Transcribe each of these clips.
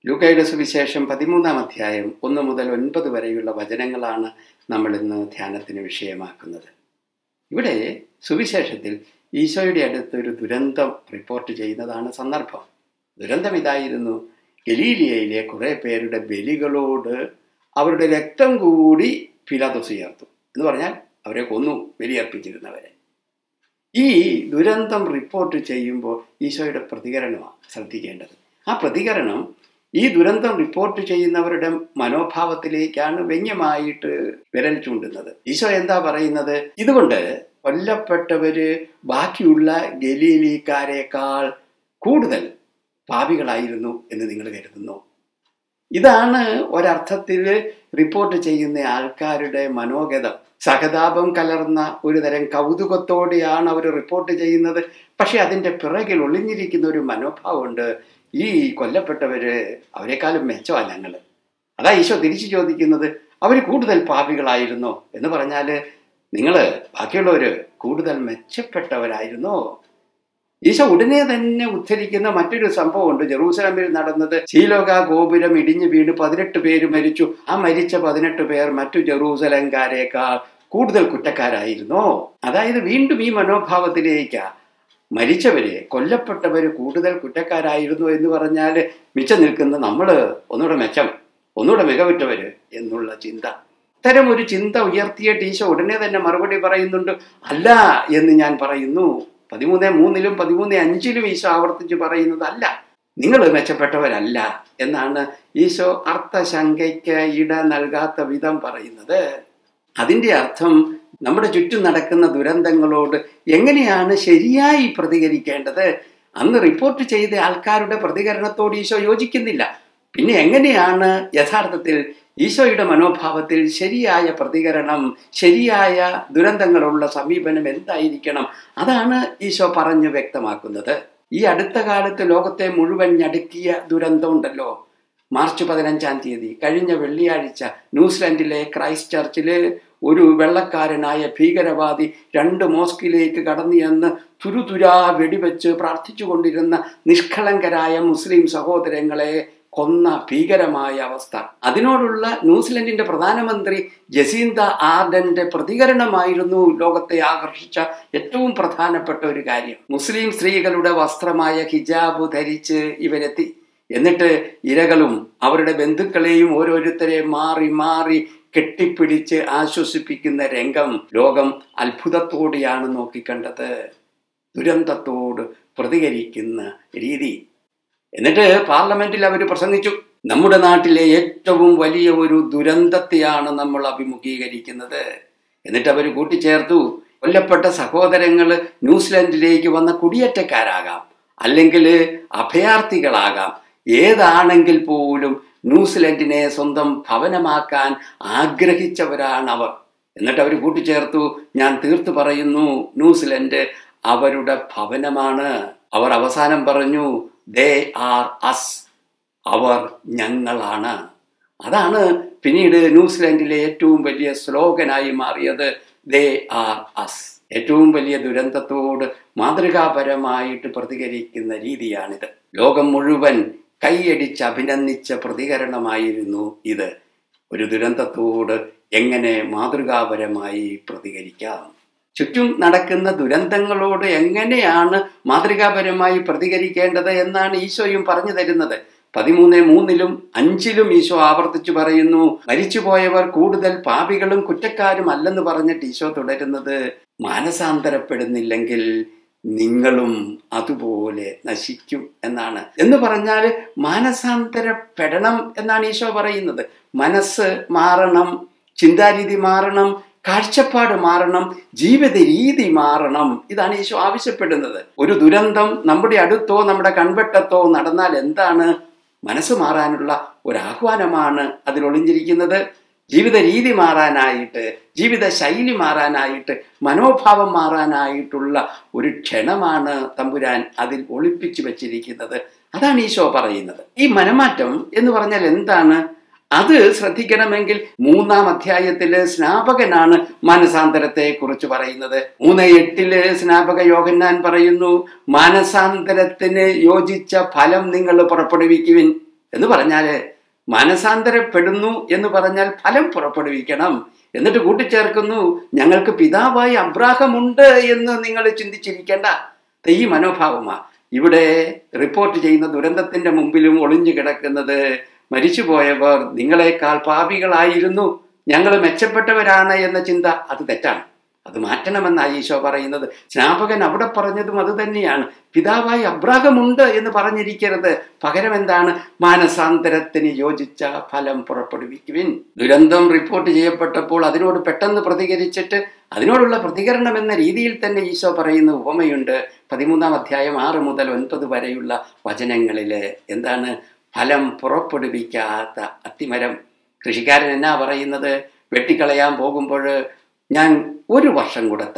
ലൂക്കയുടെ സുവിശേഷം 13-ാം അധ്യായം 1 മുതൽ 9 വരെയുള്ള വചനങ്ങളാണ് നമ്മൾ ഇന്ന് ധ്യാനത്തിന് വിഷയമാക്കുന്നത്. ഇവിടെ സുവിശേഷത്തിൽ ഈശോയുടെ അടുത്തൊരു ദുരന്തം റിപ്പോർട്ട് ചെയ്യുന്നതാണ് സന്ദർഭം. ദുരന്തം ഇതായിരുന്നു: ഗലീലിയയിലെ കുറെ പേരുടെ ബലികളോട് അവരുടെ രക്തം കൂടി പിലാത്തോസ് ഉയർത്തു. എന്ന് പറഞ്ഞാൽ അവരെ കൊന്നു, ബലിയർപ്പിച്ചിരുന്നവരെ. ഈ ദുരന്തം റിപ്പോർട്ട് ചെയ്യുമ്പോൾ ഈശോയുടെ പ്രതികരണമാണ് ശ്രദ്ധിക്കേണ്ടത്. ആ പ്രതികരണം ഈ ദുരന്തം റിപ്പോർട്ട് ചെയ്യുന്നവരുടെ മനോഭാവത്തിലേക്കാണ് വ്യംഗ്യമായിട്ട് വിരൽ ചൂണ്ടുന്നത്. ഈശോ എന്താ പറയുന്നത്? ഇതുകൊണ്ട് കൊല്ലപ്പെട്ടവര് ബാക്കിയുള്ള ഗലീലിക്കാരേക്കാൾ കൂടുതൽ പാപികളായിരുന്നു എന്ന് നിങ്ങൾ കരുതുന്നു. ഇതാണ് ഒരർത്ഥത്തിൽ റിപ്പോർട്ട് ചെയ്യുന്ന ആൾക്കാരുടെ മനോഗതം. സഹതാപം കലർന്ന ഒരു തരം കൗതുകത്തോടെയാണ് അവർ റിപ്പോർട്ട് ചെയ്യുന്നത്. പക്ഷെ അതിൻ്റെ പിറകിൽ ഒളിഞ്ഞിരിക്കുന്ന ഒരു മനോഭാവമുണ്ട്. ഈ കൊല്ലപ്പെട്ടവര് അവരെക്കാളും മെച്ചമാണ് ഞങ്ങൾ. അതാ ഈശോ തിരിച്ചു ചോദിക്കുന്നത്, അവർ കൂടുതൽ പാപികളായിരുന്നോ എന്ന് പറഞ്ഞാൽ നിങ്ങൾ ബാക്കിയുള്ളവര് കൂടുതൽ മെച്ചപ്പെട്ടവരായിരുന്നോ? ഈശോ ഉടനെ തന്നെ ഉദ്ധരിക്കുന്ന മറ്റൊരു സംഭവമുണ്ട്. ജെറൂസലമിൽ നടന്നത്. ശീലോക ഗോപുരം ഇടിഞ്ഞു വീണ് 18 പേര് മരിച്ചു. ആ മരിച്ച 18 പേർ മറ്റു ജെറൂസലംകാരേക്കാൾ കൂടുതൽ കുറ്റക്കാരായിരുന്നോ? അതായത് വീണ്ടും ഈ മനോഭാവത്തിലേക്കാ. മരിച്ചവര്, കൊല്ലപ്പെട്ടവര് കൂടുതൽ കുറ്റക്കാരായിരുന്നു എന്ന് പറഞ്ഞാൽ മിച്ചം നിൽക്കുന്ന നമ്മള് ഒന്നുകൂടെ മെച്ചം, ഒന്നുകൂടെ മികവുറ്റവര് എന്നുള്ള ചിന്ത. ഇത്തരം ഒരു ചിന്ത ഉയർത്തിയ ഈശോ ഉടനെ തന്നെ മറുപടി പറയുന്നുണ്ട്. അല്ല എന്ന് ഞാൻ പറയുന്നു. 13:3-ലും 13:5-ലും ഈശോ ആവർത്തിച്ച് പറയുന്നത് അല്ല, നിങ്ങൾ മെച്ചപ്പെട്ടവരല്ല എന്നാണ് ഈശോ അർത്ഥശങ്കയ്ക്ക് ഇട നൽകാത്ത വിധം പറയുന്നത്. അതിൻ്റെ അർത്ഥം നമ്മുടെ ചുറ്റും നടക്കുന്ന ദുരന്തങ്ങളോട് എങ്ങനെയാണ് ശരിയായി പ്രതികരിക്കേണ്ടത്? അന്ന് റിപ്പോർട്ട് ചെയ്ത ആൾക്കാരുടെ പ്രതികരണത്തോട് ഈശോ യോജിക്കുന്നില്ല. പിന്നെ എങ്ങനെയാണ് യഥാർത്ഥത്തിൽ ഈശോയുടെ മനോഭാവത്തിൽ ശരിയായ പ്രതികരണം, ശരിയായ ദുരന്തങ്ങളുള്ള സമീപനം എന്തായിരിക്കണം? അതാണ് ഈശോ പറഞ്ഞു വ്യക്തമാക്കുന്നത്. ഈ അടുത്ത കാലത്ത് ലോകത്തെ മുഴുവൻ ഞടുക്കിയ ദുരന്തം ഉണ്ടല്ലോ. മാർച്ച് 15-ാം തീയതി കഴിഞ്ഞ വെള്ളിയാഴ്ച ന്യൂസിലൻഡിലെ ക്രൈസ്റ്റ് ചർച്ചില് ഒരു വെള്ളക്കാരനായ ഭീകരവാദി 2 മോസ്കിലേക്ക് കടന്നു ചെന്ന് തുരുതുരാ വെടിവെച്ച് പ്രാർത്ഥിച്ചുകൊണ്ടിരുന്ന നിഷ്കളങ്കരായ മുസ്ലിം സഹോദരങ്ങളെ കൊന്ന ഭീകരമായ അവസ്ഥ. അതിനോടുള്ള ന്യൂസിലൻഡിന്റെ പ്രധാനമന്ത്രി ജസീന്ത ആർഡന്റെ പ്രതികരണമായിരുന്നു ലോകത്തെ ആകർഷിച്ച ഏറ്റവും പ്രധാനപ്പെട്ട ഒരു കാര്യം. മുസ്ലിം സ്ത്രീകളുടെ വസ്ത്രമായ ഹിജാബ് ധരിച്ച് ഇവരെത്തി. എന്നിട്ട് ഇരകളും അവരുടെ ബന്ധുക്കളെയും ഓരോരുത്തരെ മാറി മാറി കെട്ടിപ്പിടിച്ച് ആശ്വസിപ്പിക്കുന്ന രംഗം ലോകം അത്ഭുതത്തോടെയാണ് നോക്കിക്കണ്ടത്. ദുരന്തത്തോട് പ്രതികരിക്കുന്ന രീതി. എന്നിട്ട് പാർലമെന്റിൽ അവർ പ്രസംഗിച്ചു. നമ്മുടെ നാട്ടിലെ ഏറ്റവും വലിയ ഒരു ദുരന്തത്തെയാണ് നമ്മൾ അഭിമുഖീകരിക്കുന്നത്. എന്നിട്ട് അവർ കൂട്ടിച്ചേർത്തു, കൊല്ലപ്പെട്ട സഹോദരങ്ങൾ ന്യൂസിലൻഡിലേക്ക് വന്ന കുടിയേറ്റക്കാരാകാം, അല്ലെങ്കിൽ അഭയാർത്ഥികളാകാം, ഏതാണെങ്കിൽ പോലും ന്യൂസിലൻഡിനെ സ്വന്തം ഭവനമാക്കാൻ ആഗ്രഹിച്ചവരാണവർ. എന്നിട്ട് അവർ കൂട്ടിച്ചേർത്തു, ഞാൻ തീർത്തു പറയുന്നു, ന്യൂസിലൻഡ് അവരുടെ ഭവനമാണ്. അവർ അവസാനം പറഞ്ഞു, ദേ ആർ അസ്, അവർ ഞങ്ങളാണ്. അതാണ് പിന്നീട് ന്യൂസിലൻഡിലെ ഏറ്റവും വലിയ സ്ലോഗനായി മാറിയത്, ദേ ആർ അസ്. ഏറ്റവും വലിയ ദുരന്തത്തോട് മാതൃകാപരമായിട്ട് പ്രതികരിക്കുന്ന രീതിയാണിത്. ലോകം മുഴുവൻ കൈയടിച്ച് അഭിനന്ദിച്ച പ്രതികരണമായിരുന്നു ഇത്. ഒരു ദുരന്തത്തോട് എങ്ങനെ മാതൃകാപരമായി പ്രതികരിക്കാം? ചുറ്റും നടക്കുന്ന ദുരന്തങ്ങളോട് എങ്ങനെയാണ് മാതൃകാപരമായി പ്രതികരിക്കേണ്ടത് എന്നാണ് ഈശോയും പറഞ്ഞു തരുന്നത്. 13:3-ലും 5-ലും ഈശോ ആവർത്തിച്ചു പറയുന്നു, മരിച്ചുപോയവർ കൂടുതൽ പാപികളും കുറ്റക്കാരും അല്ലെന്ന് പറഞ്ഞിട്ട് ഈശോ തുടരുന്നത്, മാനസാന്തരപ്പെടുന്നില്ലെങ്കിൽ നിങ്ങളും അതുപോലെ നശിക്കും എന്നാണ്. എന്ന് പറഞ്ഞാൽ മാനസാന്തരപ്പെടണം എന്നാണ് ഈശോ പറയുന്നത്. മനസ്സ് മാറണം, ചിന്താരീതി മാറണം, കാഴ്ചപ്പാട് മാറണം, ജീവിത രീതി മാറണം. ഇതാണ് ഈശോ ആവശ്യപ്പെടുന്നത്. ഒരു ദുരന്തം നമ്മുടെ അടുത്തോ നമ്മുടെ കൺവെട്ടത്തോ നടന്നാൽ എന്താണ്? മനസ്സ് മാറാനുള്ള ഒരാഹ്വാനമാണ് അതിലൊളിഞ്ഞിരിക്കുന്നത്. ജീവിത രീതി മാറാനായിട്ട്, ജീവിത ശൈലി മാറാനായിട്ട്, മനോഭാവം മാറാനായിട്ടുള്ള ഒരു ക്ഷണമാണ് തമ്പുരാൻ അതിൽ ഒളിപ്പിച്ചു വെച്ചിരിക്കുന്നത്. അതാണ് ഈശോ പറയുന്നത്. ഈ മനമാറ്റം എന്ന് പറഞ്ഞാൽ എന്താണ്? അത് ശ്രദ്ധിക്കണമെങ്കിൽ 3-ാം അധ്യായത്തില് സ്നാപകനാണ് മാനസാന്തരത്തെ കുറിച്ച് പറയുന്നത്. 3:8 സ്നാപക യോഹന്നാൻ പറയുന്നു, മാനസാന്തരത്തിന് യോജിച്ച ഫലം നിങ്ങൾ പുറപ്പെടുവിക്കുവിൻ. എന്ന് പറഞ്ഞാൽ മാനസാന്തരപ്പെടുന്നു എന്ന് പറഞ്ഞാൽ ഫലം പുറപ്പെടുവിക്കണം. എന്നിട്ട് കൂട്ടിച്ചേർക്കുന്നു, ഞങ്ങൾക്ക് പിതാവായി അബ്രാഹമുണ്ട് എന്ന് നിങ്ങൾ ചിന്തിച്ചിരിക്കേണ്ട. ഈ മനോഭാവമാണ് ഇവിടെ റിപ്പോർട്ട് ചെയ്യുന്ന ദുരന്തത്തിന്റെ മുമ്പിലും ഒളിഞ്ഞു കിടക്കുന്നത്. മരിച്ചുപോയവർ നിങ്ങളെക്കാൾ പാപികളായിരുന്നു, ഞങ്ങൾ മെച്ചപ്പെട്ടവരാണ് എന്ന ചിന്ത അത് തെറ്റാണ്. അത് മാറ്റണമെന്നാണ് ഈശോ പറയുന്നത്. സ്നാപകൻ അവിടെ പറഞ്ഞതും അത് തന്നെയാണ്. പിതാവായി അബ്രാഹമുണ്ട് എന്ന് പറഞ്ഞിരിക്കരുത്. പകരം എന്താണ്? മാനസാന്തരത്തിന് യോജിച്ച ഫലം പുറപ്പെടുവിക്കുവിൻ. ദുരന്തം റിപ്പോർട്ട് ചെയ്യപ്പെട്ടപ്പോൾ അതിനോട് പെട്ടെന്ന് പ്രതികരിച്ചിട്ട് അതിനോടുള്ള പ്രതികരണം എന്ന രീതിയിൽ തന്നെ ഈശോ പറയുന്ന ഉപമയുണ്ട്. 13-ാം അധ്യായം 6 മുതൽ 9 വരെയുള്ള വചനങ്ങളില് എന്താണ്? ഫലം പുറപ്പെടുവിക്കാത്ത അത്തിമരം. കൃഷിക്കാരൻ എന്നാ പറയുന്നത്? വെട്ടിക്കളയാൻ പോകുമ്പോൾ ഞാൻ 1 വർഷം കൂടെ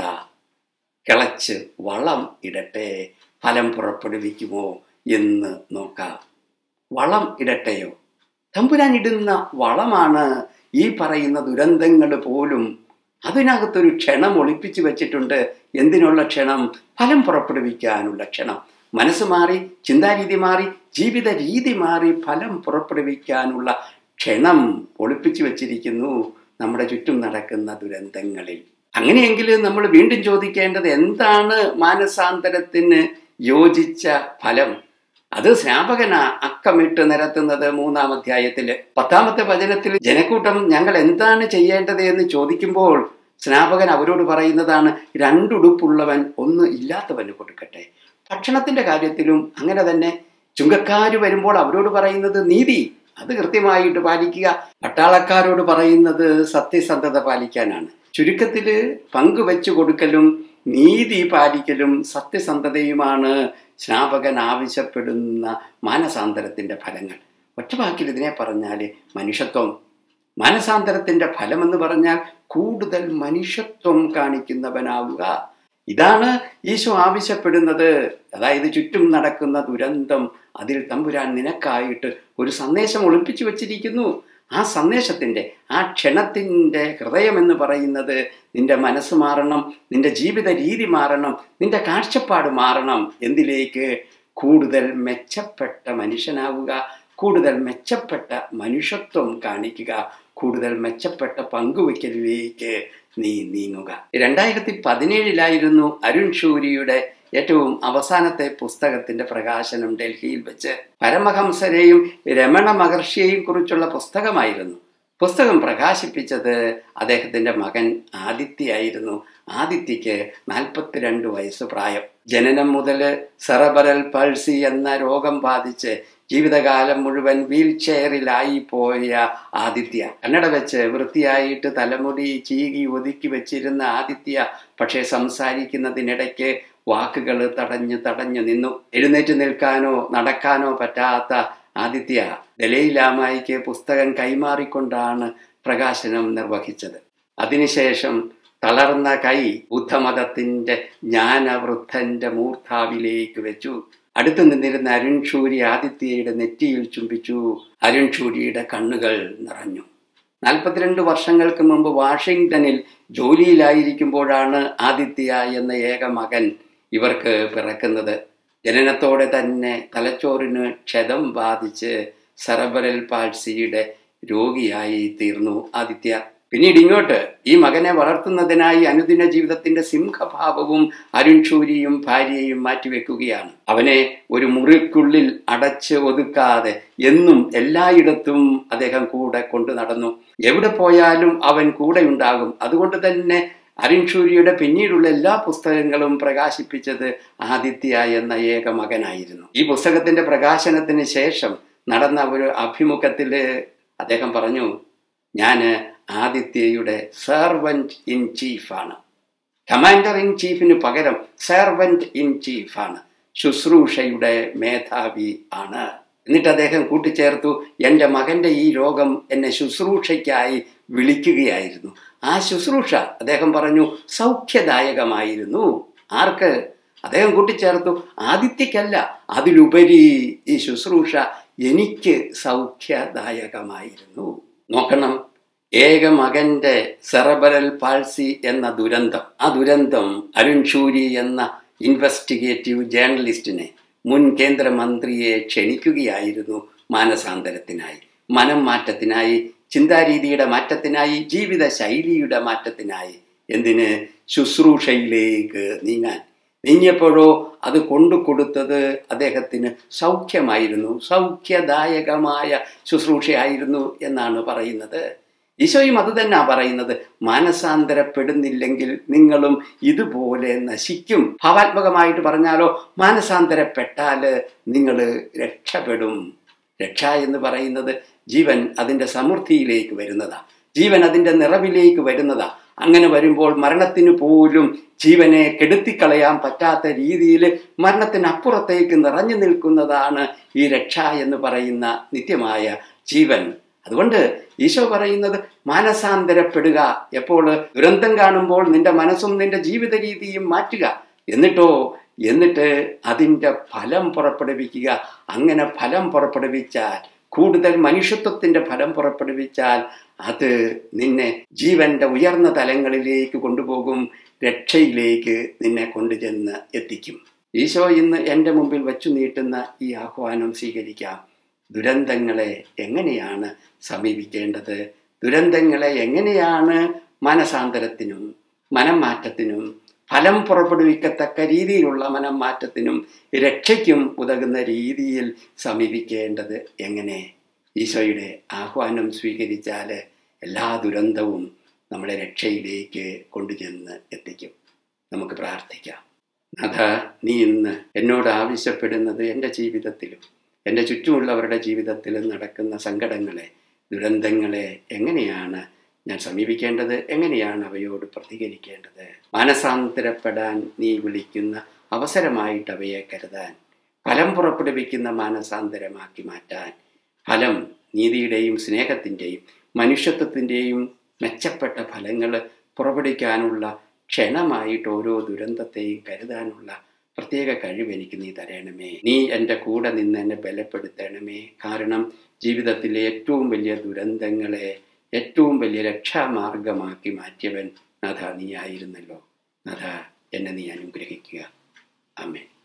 കിളച്ച് വളം ഇടട്ടെ, ഫലം പുറപ്പെടുവിക്കുമോ എന്ന് നോക്കാം. വളം ഇടട്ടെയോ? തമ്പുരാൻ ഇടുന്ന വളമാണ് ഈ പറയുന്ന ദുരന്തങ്ങൾ പോലും. അതിനകത്തൊരു ക്ഷണം ഒളിപ്പിച്ചു വെച്ചിട്ടുണ്ട്. എന്തിനുള്ള ക്ഷണം? ഫലം പുറപ്പെടുവിക്കാനുള്ള ക്ഷണം. മനസ്സ് മാറി, ചിന്താരീതി മാറി, ജീവിത രീതി മാറി ഫലം പുറപ്പെടുവിക്കാനുള്ള ക്ഷണം ഒളിപ്പിച്ചു വെച്ചിരിക്കുന്നു നമ്മുടെ ചുറ്റും നടക്കുന്ന ദുരന്തങ്ങളിൽ. അങ്ങനെയെങ്കിൽ നമ്മൾ വീണ്ടും ചോദിക്കേണ്ടത് എന്താണ് മാനസാന്തരത്തിന് യോജിച്ച ഫലം? അത് സ്നാപകനാ അക്കമിട്ട് നിരത്തുന്നത് 3-ാം അധ്യായത്തില്. 10-ാമത്തെ വചനത്തിൽ ജനക്കൂട്ടം ഞങ്ങൾ എന്താണ് ചെയ്യേണ്ടത് എന്ന് ചോദിക്കുമ്പോൾ സ്നാപകൻ അവരോട് പറയുന്നതാണ്, 2 ഉടുപ്പുള്ളവൻ 1 ഇല്ലാത്തവന് കൊടുക്കട്ടെ. ഭക്ഷണത്തിന്റെ കാര്യത്തിലും അങ്ങനെ തന്നെ. ചുങ്കക്കാര് വരുമ്പോൾ അവരോട് പറയുന്നത് നീതി, അത് കൃത്യമായിട്ട് പാലിക്കുക. പട്ടാളക്കാരോട് പറയുന്നത് സത്യസന്ധത പാലിക്കാനാണ്. ചുരുക്കത്തില് പങ്കുവെച്ചു കൊടുക്കലും നീതി പാലിക്കലും സത്യസന്ധതയുമാണ് സ്നാപകൻ ആവശ്യപ്പെടുന്ന മാനസാന്തരത്തിന്റെ ഫലങ്ങൾ. ഒറ്റവാക്കിൽ ഇതിനെ പറഞ്ഞാൽ മനുഷ്യത്വം. മാനസാന്തരത്തിന്റെ ഫലമെന്ന് പറഞ്ഞാൽ കൂടുതൽ മനുഷ്യത്വം കാണിക്കുന്നവനാവുക. ഇതാണ് ഈശോ ആവശ്യപ്പെടുന്നത്. അതായത് ചുറ്റും നടക്കുന്ന ദുരന്തം, അതിൽ തമ്പുരാൻ നിനക്കായിട്ട് ഒരു സന്ദേശം ഒളിപ്പിച്ചു വച്ചിരിക്കുന്നു. ആ സന്ദേശത്തിൻ്റെ, ആ ക്ഷണത്തിൻ്റെ ഹൃദയമെന്ന് പറയുന്നത് നിന്റെ മനസ്സ് മാറണം, നിന്റെ ജീവിത രീതി മാറണം, നിന്റെ കാഴ്ചപ്പാട് മാറണം. എന്തിലേക്ക്? കൂടുതൽ മെച്ചപ്പെട്ട മനുഷ്യനാവുക, കൂടുതൽ മെച്ചപ്പെട്ട മനുഷ്യത്വം കാണിക്കുക, കൂടുതൽ മെച്ചപ്പെട്ട പങ്കുവയ്ക്കലിലേക്ക് നീ നീങ്ങുക. 2017 അരുൺ ഷൂരിയുടെ ഏറ്റവും അവസാനത്തെ പുസ്തകത്തിന്റെ പ്രകാശനം ഡൽഹിയിൽ വെച്ച്. പരമഹംസരെയും രമണ മഹർഷിയെയും കുറിച്ചുള്ള പുസ്തകമായിരുന്നു. പുസ്തകം പ്രകാശിപ്പിച്ചത് അദ്ദേഹത്തിന്റെ മകൻ ആദിത്യയായിരുന്നു. ആദിത്യക്ക് 42 വയസ്സ് പ്രായം. ജനനം മുതൽ സെറബറൽ പൾസി എന്ന രോഗം ബാധിച്ച് ജീവിതകാലം മുഴുവൻ വീൽ ചെയറിലായി പോയ ആദിത്യ, കണ്ണട വെച്ച് വൃത്തിയായിട്ട് തലമുടി ചീകി ഒതുക്കി വെച്ചിരുന്ന ആദിത്യ പക്ഷേ സംസാരിക്കുന്നതിനിടയ്ക്ക് വാക്കുകൾ തടഞ്ഞു നിന്നു. എഴുന്നേറ്റ് നിൽക്കാനോ നടക്കാനോ പറ്റാത്ത ആദിത്യ ദലൈലാമയ്ക്ക് പുസ്തകം കൈമാറിക്കൊണ്ടാണ് പ്രകാശനം നിർവഹിച്ചത്. അതിനുശേഷം തളർന്ന കൈ ബുദ്ധമതത്തിന്റെ ജ്ഞാനവൃദ്ധന്റെ മൂർധാവിലേക്ക് വെച്ചു. അടുത്തു നിന്നിരുന്ന അരുൺ ഷൂരി ആദിത്യയുടെ നെറ്റിയിൽ ചുംബിച്ചു. അരുൺ ഷൂരിയുടെ കണ്ണുകൾ നിറഞ്ഞു. 42 വർഷങ്ങൾക്ക് മുമ്പ് വാഷിംഗ്ടണിൽ ജോലിയിലായിരിക്കുമ്പോഴാണ് ആദിത്യ എന്ന ഏക മകൻ ഇവർക്ക് പിറക്കുന്നത്. ജനനത്തോടെ തന്നെ തലച്ചോറിന് ക്ഷതം ബാധിച്ച് സെറബറൽ പാൾസിയുടെ രോഗിയായി തീർന്നു ആദിത്യ. പിന്നീട് ഇങ്ങോട്ട് ഈ മകനെ വളർത്തുന്നതിനായി അനുദിന ജീവിതത്തിന്റെ സിംഹഭാവവും അരുൺ ഷൂരിയും ഭാര്യയും മാറ്റിവെക്കുകയാണ്. അവനെ ഒരു മുറിക്കുള്ളിൽ അടച്ച് ഒതുക്കാതെ എന്നും എല്ലായിടത്തും അദ്ദേഹം കൂടെ കൊണ്ടു നടന്നു. എവിടെ പോയാലും അവൻ കൂടെ ഉണ്ടാകും. അതുകൊണ്ട് തന്നെ അരുൺ ഷൂരിയുടെ പിന്നീടുള്ള എല്ലാ പുസ്തകങ്ങളും പ്രകാശിപ്പിച്ചത് ആദിത്യ എന്ന ഏക മകനായിരുന്നു. ഈ പുസ്തകത്തിന്റെ പ്രകാശനത്തിന് ശേഷം നടന്ന ഒരു അഭിമുഖത്തില് അദ്ദേഹം പറഞ്ഞു, ഞാൻ ആദിത്യയുടെ സെർവന്റ് ഇൻ ചീഫാണ്. കമാൻഡർ ഇൻ ചീഫിന് പകരം സെർവന്റ് ഇൻ ചീഫാണ്. ശുശ്രൂഷയുടെ മേധാവി ആണ്. എന്നിട്ട് അദ്ദേഹം കൂട്ടിച്ചേർത്തു, എൻ്റെ മകൻ്റെ ഈ രോഗം എന്നെ ശുശ്രൂഷയ്ക്കായി വിളിക്കുകയായിരുന്നു. ആ ശുശ്രൂഷ അദ്ദേഹം പറഞ്ഞു സൗഖ്യദായകമായിരുന്നു. ആർക്ക്? അദ്ദേഹം കൂട്ടിച്ചേർത്തു, ആദിത്യക്കല്ല, അതിലുപരി ഈ ശുശ്രൂഷ എനിക്ക് സൗഖ്യദായകമായിരുന്നു. നോക്കണം, ഏക മകന്റെ സെറബറൽ പാൾസി എന്ന ദുരന്തം, ആ ദുരന്തം അരുൺ ഷൂരി എന്ന ഇൻവെസ്റ്റിഗേറ്റീവ് ജേർണലിസ്റ്റിനെ, മുൻ കേന്ദ്രമന്ത്രിയെ ക്ഷണിക്കുകയായിരുന്നു മാനസാന്തരത്തിനായി, മനം മാറ്റത്തിനായി, ചിന്താരീതിയുടെ മാറ്റത്തിനായി, ജീവിത ശൈലിയുടെ മാറ്റത്തിനായി. എന്തിന്? ശുശ്രൂഷയിലേക്ക് നീങ്ങിയപ്പോഴോ അത് കൊണ്ടുകൊടുത്തത് അദ്ദേഹത്തിന് സൗഖ്യമായിരുന്നു, സൗഖ്യദായകമായ ശുശ്രൂഷയായിരുന്നു എന്നാണ് പറയുന്നത്. ഈശോയും അത് തന്നെയാ പറയുന്നത്. മാനസാന്തരപ്പെടുന്നില്ലെങ്കിൽ നിങ്ങളും ഇതുപോലെ നശിക്കും. ഭാവാത്മകമായിട്ട് പറഞ്ഞാലോ, മാനസാന്തരപ്പെട്ടാൽ നിങ്ങൾ രക്ഷപ്പെടും. രക്ഷ എന്ന് പറയുന്നത് ജീവൻ അതിൻ്റെ സമൃദ്ധിയിലേക്ക് വരുന്നതാ, ജീവൻ അതിൻ്റെ നിറവിലേക്ക് വരുന്നതാ. അങ്ങനെ വരുമ്പോൾ മരണത്തിന് പോലും ജീവനെ കെടുത്തിക്കളയാൻ പറ്റാത്ത രീതിയിൽ മരണത്തിനപ്പുറത്തേക്ക് നിറഞ്ഞു നിൽക്കുന്നതാണ് ഈ രക്ഷ എന്ന് പറയുന്ന നിത്യമായ ജീവൻ. അതുകൊണ്ട് ഈശോ പറയുന്നത് മാനസാന്തരപ്പെടുക. എപ്പോൾ? ദുരന്തം കാണുമ്പോൾ നിന്റെ മനസ്സും നിന്റെ ജീവിത രീതിയും മാറ്റുക. എന്നിട്ട് അതിൻ്റെ ഫലം പുറപ്പെടുവിക്കുക. അങ്ങനെ ഫലം പുറപ്പെടുവിച്ചാൽ, കൂടുതൽ മനുഷ്യത്വത്തിൻ്റെ ഫലം പുറപ്പെടുവിച്ചാൽ അത് നിന്നെ ജീവന്റെ ഉയർന്ന തലങ്ങളിലേക്ക് കൊണ്ടുപോകും, രക്ഷയിലേക്ക് നിന്നെ കൊണ്ടുചെന്ന് എത്തിക്കും. ഈശോ ഇന്ന് എൻ്റെ മുമ്പിൽ വച്ചു നീട്ടുന്ന ഈ ആഹ്വാനം സ്വീകരിക്കാം. ദുരന്തങ്ങളെ എങ്ങനെയാണ് സമീപിക്കേണ്ടത്? ദുരന്തങ്ങളെ എങ്ങനെയാണ് മനസാന്തരത്തിനും മനം മാറ്റത്തിനും ഫലം പുറപ്പെടുവിക്കത്തക്ക രീതിയിലുള്ള മനം മാറ്റത്തിനും രക്ഷയ്ക്കും ഉതകുന്ന രീതിയിൽ സമീപിക്കേണ്ടത് എങ്ങനെ? ഈശോയുടെ ആഹ്വാനം സ്വീകരിച്ചാൽ എല്ലാ ദുരന്തവും നമ്മളെ രക്ഷയിലേക്ക് കൊണ്ടുചെന്ന് എത്തിക്കും. നമുക്ക് പ്രാർത്ഥിക്കാം. നാഥ, നീ ഇന്ന് എന്നോട് ആവശ്യപ്പെടുന്നത് എൻ്റെ ജീവിതത്തിലും എൻ്റെ ചുറ്റുമുള്ളവരുടെ ജീവിതത്തിലും നടക്കുന്ന സങ്കടങ്ങളെ, ദുരന്തങ്ങളെ എങ്ങനെയാണ് ഞാൻ സമീപിക്കേണ്ടത്? എങ്ങനെയാണ് അവയോട് പ്രതികരിക്കേണ്ടത്? മാനസാന്തരപ്പെടാൻ നീ വിളിക്കുന്ന അവസരമായിട്ട് അവയെ കരുതാൻ, ഫലം പുറപ്പെടുവിക്കുന്ന മാനസാന്തരമാക്കി മാറ്റാൻ, ഫലം നീതിയുടെയും സ്നേഹത്തിൻ്റെയും മനുഷ്യത്വത്തിൻ്റെയും മെച്ചപ്പെട്ട ഫലങ്ങൾ പുറപ്പെടുവിക്കാനുള്ള ക്ഷണമായിട്ട് ഓരോ ദുരന്തത്തെയും കരുതാനുള്ള പ്രത്യേക കഴിവ് എനിക്ക് നീ തരണമേ. നീ എൻ്റെ കൂടെ നിന്ന് എന്നെ ബലപ്പെടുത്തണമേ. കാരണം ജീവിതത്തിലെ ഏറ്റവും വലിയ ദുരന്തങ്ങളെ ഏറ്റവും വലിയ രക്ഷാമാർഗമാക്കി മാറ്റിയവൻ നാഥ നീ ആയിരുന്നല്ലോ. നാഥ, എന്നെ നീ അനുഗ്രഹിക്കുക. ആമേൻ.